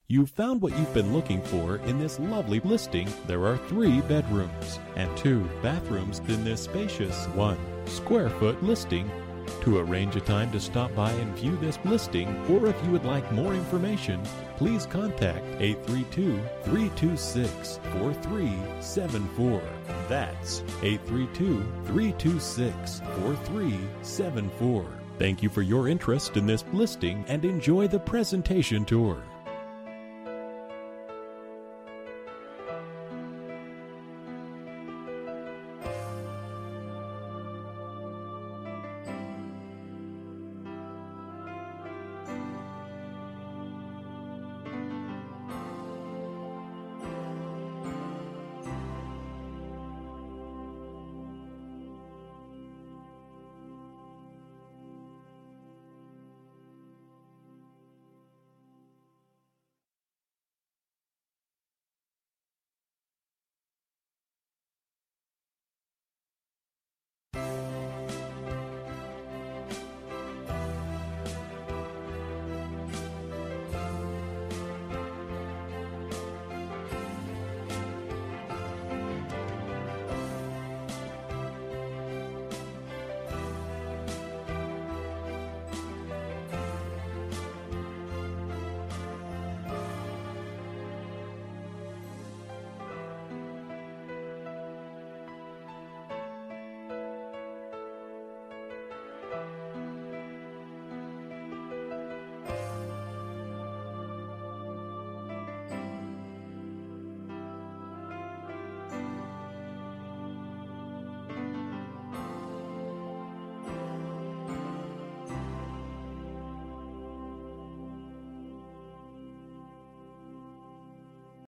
You've found what you've been looking for in this lovely listing. There are 3 bedrooms and 2 bathrooms in this spacious 1 square foot listing. To arrange a time to stop by and view this listing, or if you would like more information, please contact 832-326-4374. That's 832-326-4374. Thank you for your interest in this listing and enjoy the presentation tour.